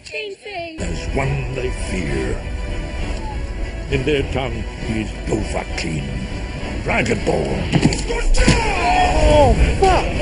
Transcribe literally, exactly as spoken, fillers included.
Chain face! There's one they fear. In their tongue, he's Dovahkiin, Dragonborn. Oh, fuck!